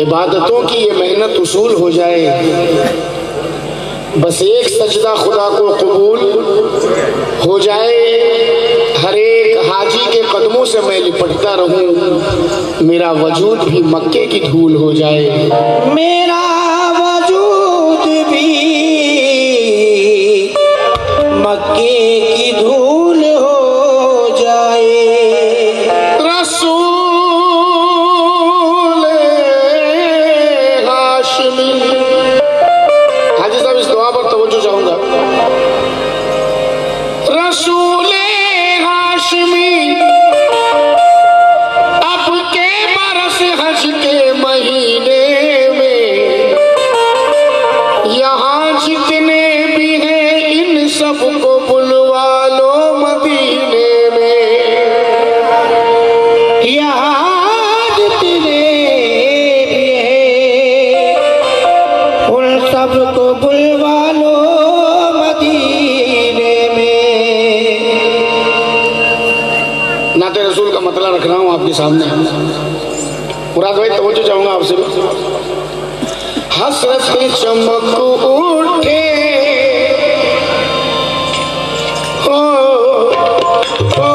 इबादतों की ये मेहनत उसूल हो जाए, बस एक सजदा खुदा को कबूल हो जाए। हर एक हाजी के कदमों से मैं लिपटता रहूं, मेरा वजूद भी मक्के की धूल हो जाए। मेरा वजूद भी मक्के की धूल हो जाए। हाजी साहब इस दुआ पर तवज्जो चाहूंगा। रसूले हाशमी अब के बरस हज के महीने में, यहाँ जितने भी हैं इन सबको बुलवा लो मदीने में। यहाँ जितने भी हैं उन सबको बुलवा लो मदीने में। नाते रसूल का मतला रख रहा हूँ आपके सामने। मुराद भाई तवज्जो चाहूंगा आपसे। हसरत चमक उठे हो, हो,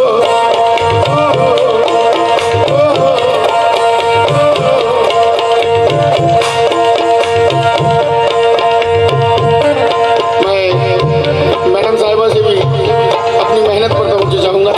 मैडम साहिबा से भी अपनी मेहनत पर तवज्जो चाहूंगा।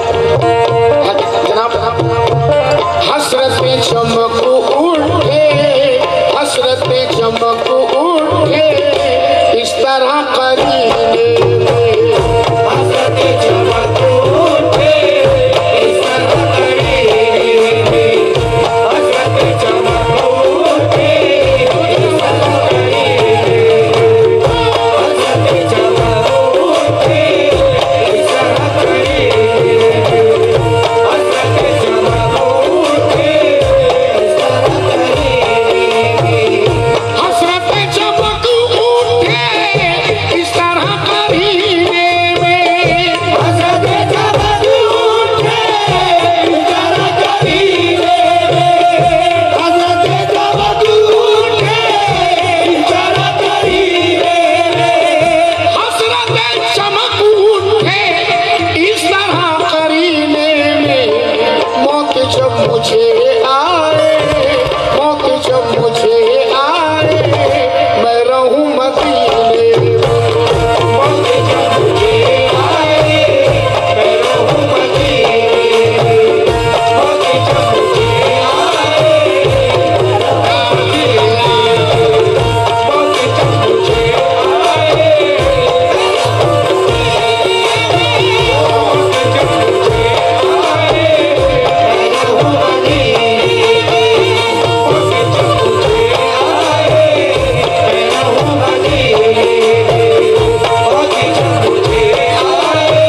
जनाब, हसरत चमक उठे, हसरत चमक उठे इस तरह करीने में, हसरत चमक उठे इस तरह करीने में, हसरत चमक उठे इस तरह करीने में, हसरत चमक उठे इस तरह करीने में, हसरत चमक उठे इस तरह करीने में। हसरत चमक उठे इस तरह करीने में, हसरत चमक उठे इस तरह करीने में, हसरत चमक उठे इस तरह करीने में, हसरत चमक उठे इस तरह करीने में। मौत जब मुझे आए, मौत जब मुझे आए, मैं रहूं मदीने में। मौत जब मुझे आए मैं रहूं मदीने में, मौत जब मुझे आए मैं रहूं मदीने में, मौत जब मुझे आए मैं रहूं मदीने में, मौत जब मुझे आए मैं रहूं मदीने में, मौत जब मुझे आए मैं रहूं मदीने में, मौत जब मुझे आए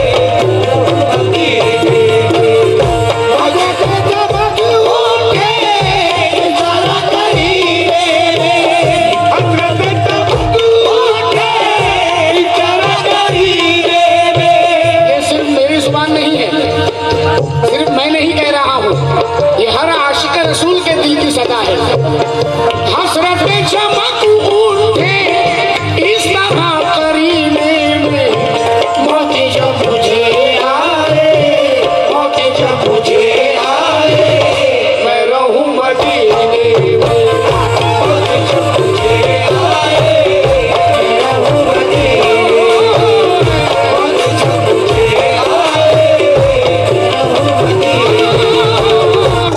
मदीने में। हसरत चमक उठे इस तरह करीने में, हसरत चमक उठे इस तरह करीने में। ये सिर्फ मेरी जुबान नहीं है, सिर्फ मैं नहीं कह रहा हूँ, ये हर आशिक रसूल के दिल की सदा है। हसरत चमक उठे इस तरह करीने में, मौत जब मुझे आए, मौत जब मुझे आए मैं रहूं मदीने में। मौत जब मुझे आए मैं रहूं मदीने में, मौत जब मुझे आए मैं रहूं मदीने में,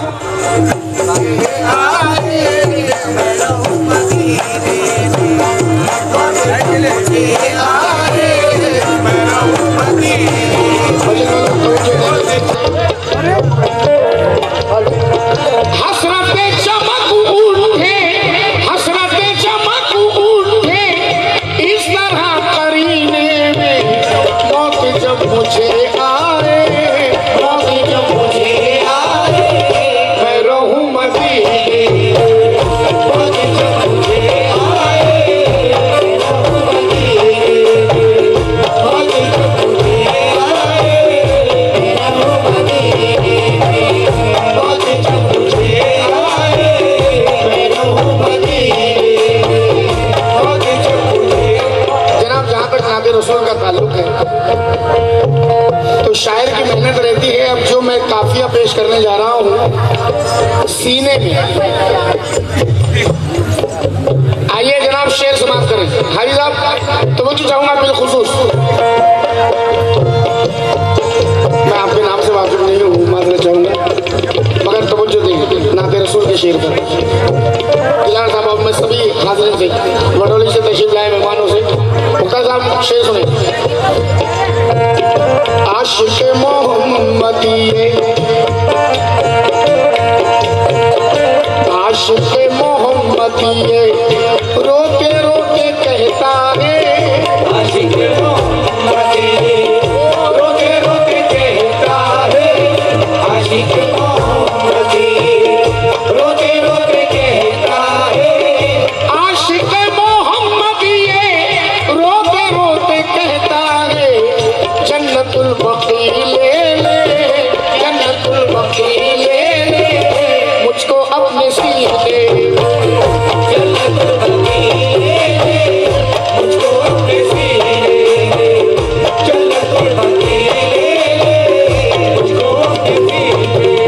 मैं रहूं मदीने में, मौत जब मुझे आए मैं रहूं मदीने हसरत चमक उठे, हसरत चमक उठे इस तरह करीने में। मौत जब मुझे आए, मौत जब मुझे आए, मैं रहूं मदीने में। मौत जब मुझे आए मैं रहूं मदीने में, मौत जब मुझे आए मैं रहूं मदीने में। पेश करने जा रहा हूँ सीने में। आइए जनाब शेर समाप्त करें। हाजी साहब तवज्जो चाहूंगा बिलखुसूस। मैं आपके नाम से वाकिफ नहीं हूँ, माजरत चाहूंगा, मगर तवज्जो देंगे नाते रसूल के शेर पर। दिलार साहब अब मैं सभी हाजिर से वडोली से तशरीफ लाए मेहमानों से मुख्तार साहब शेर सुने। आशिक मोहम्मदी आशिक मोहम्मदी रोते रोते कहता है, आशिक मोहम्मदी रोते रोते कहता है, आशिक मोहम्मदी रोते रोते कहता है, आशिक मोहम्मदी रोते रोते कहता है, जन्नतुल बकी ले ले, जन्नतुल बकी ले ले, मुझको अपने सीने जन्नतुल बकी ले ले, मुझको अपने सीने, जन्नतुल बकी ले ले, मुझको अपने सीने।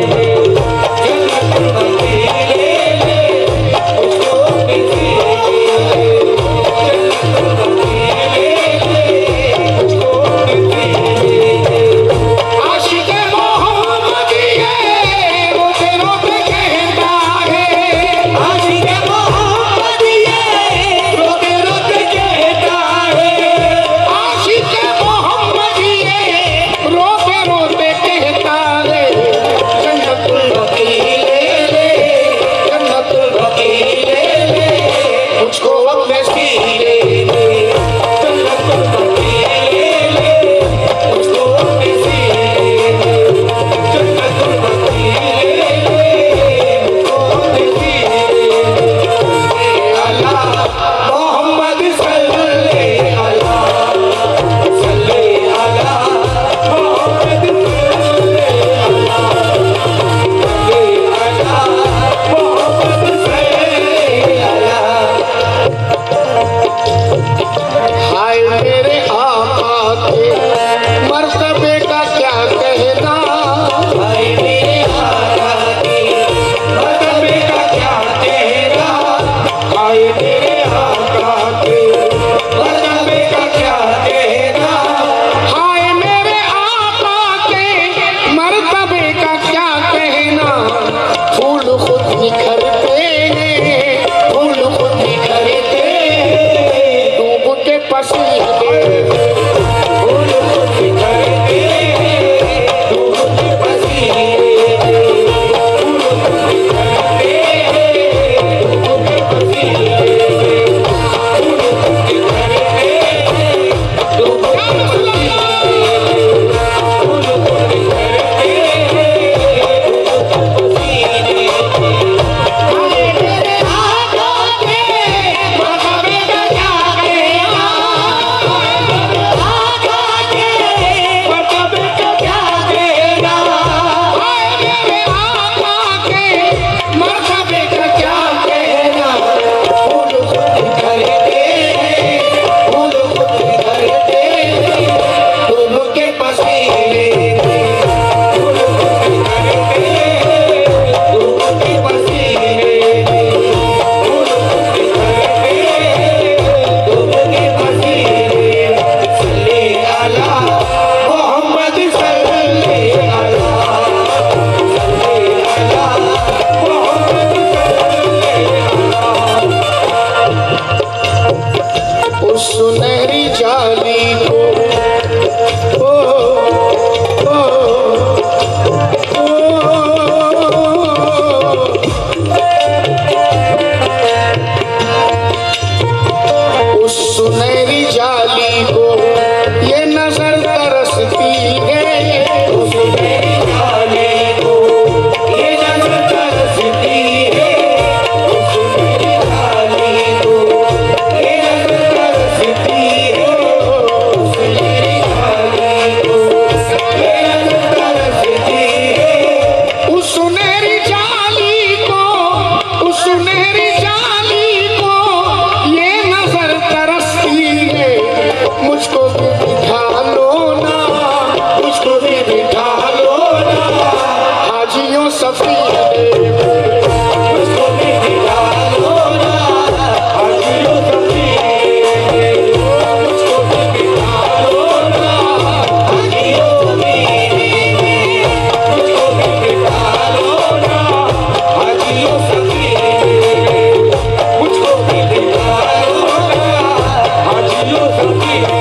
सफीने मुझको भी दिखा लो ना हाजियों सफीने मुझको भी दिखा लो ना हाजियों सफीने मुझको भी दिखा लो ना हाजियों सफीने मुझको भी दिखा लो ना हाजियों सफीने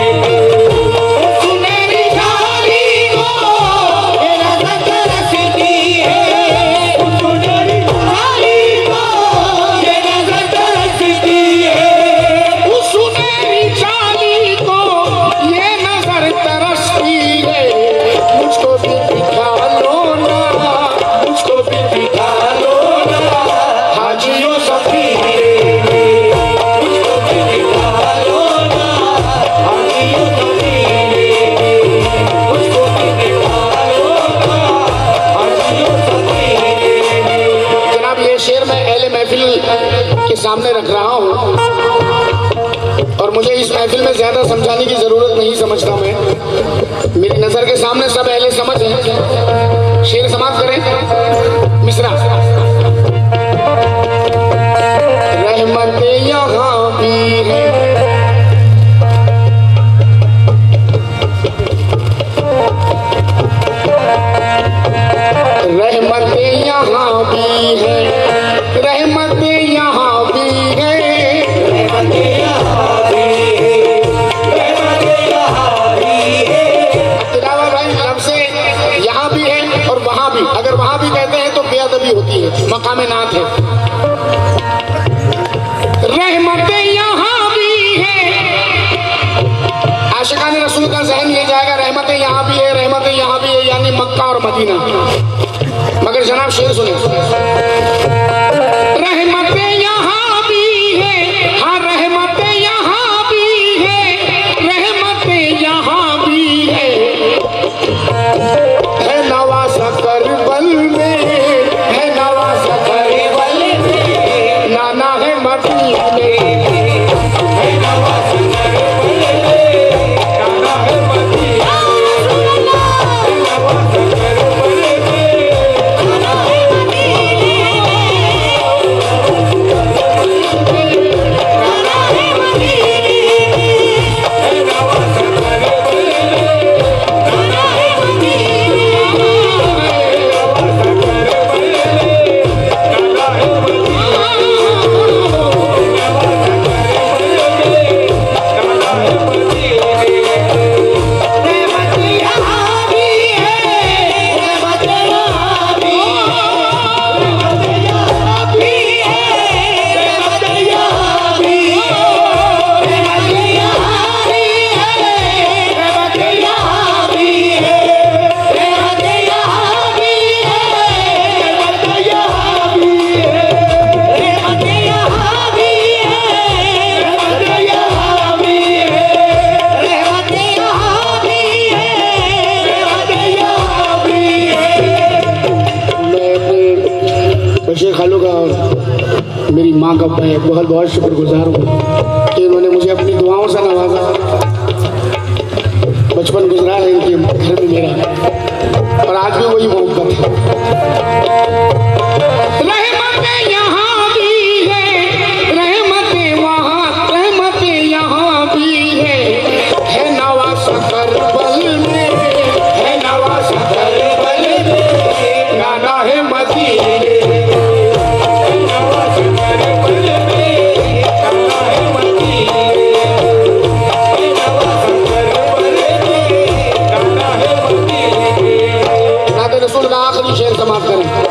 सुनहरी जाली को मेरा रंग रचती है सुनहरी जाली को मेरा रंग रचती है उस सुनहरी चाली को ये नजर तरसती है मुझको भी दिखा लो ना मुझको भी दिखा लो ना हाजियों सफीने मुझको भी दिखा लो ना हाजियों सफीने मुझको भी दिखा लो ना हाजियों सफीने जनाब ये शेर मैं अहले महफिल के सामने रख रहा हूँ और मुझे इस महफिल में ज्यादा समझाने की जरूरत नहीं समझता मैं मेरी नजर के सामने सब अहले समझ हैं शेर समाप्त करें मिश्रा रहमत यहाँ भी है रहमत यहाँ भी है रहमत यहाँ भी है रहमत यहाँ भी है रहमत यहाँ भी है तिलावा भाई लफ्ज़ यहाँ भी है और वहाँ भी अगर वहाँ भी कहते हैं तो बेअदबी होती है मकाम नात है रहमत यहाँ भी है आशिकान रसूल का जहन ये जाएगा रहमत यहाँ भी है यानी मक्का और मदीना मगर जनाब शेर सुने रहमत यहाँ भी है हाँ रहमत यहाँ भी है रहमत यहाँ भी है नवासा करबल में है नवासा करबल में नाना है मदीने है नवासा करबल में नाना है मदीने है नवासा करबल में नाना है मदीने नाना है मदीने है नवासा करबल में नाना है मदीने नवासा करबल में नाना है बशीर खालू का और मेरी माँ का बहुत बहुत शुक्रगुजार हूँ कि उन्होंने मुझे अपनी दुआओं से नवाजा बचपन गुजरा है इनके घर में मेरा और आज भी वही मोहब्बत है रहमत यहाँ भी है रहमत वहाँ रहमत यहाँ भी है नवासा करबल में है नवासा करबल में नाना है मदीने रसूल का आखिरी शेर समाप्त करें